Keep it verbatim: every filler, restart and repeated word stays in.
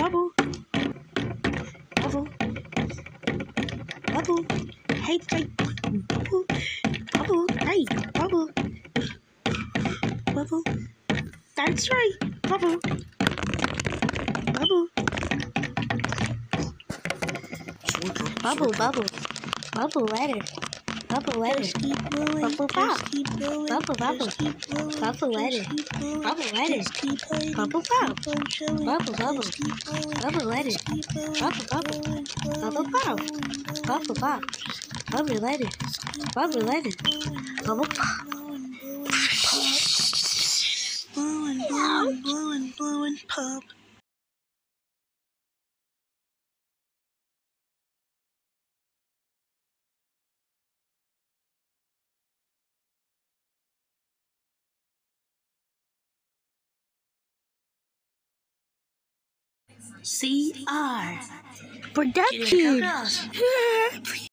Bubble. Bubble. Bubble. Hey, hey. Bubble. Bubble. Hey, Bubble. Bubble. That's right. Bubble. Bubble. Bubble, bubble. Bubble letter. Bubble letter. Just keep blowing. Bubble pop. Just keep blowing. Bubble, bubble. Just keep blowing. Bubble letter. Just keep blowing. Bubble letter. Just keep hiding. Bubble pop. Keep on showing. Bubble, bubble. Just keep blowing. Bubble letter. Just keep blowing. Bubble, bubble. Blowing, blowing, Bubble pop. blowing, Bubble blowing. pop. Bubble letter. Bubble letter. Bubble pop. Blowing, blowing, pop. Blowing, blowing, blowing, blowing, pop. C R Production.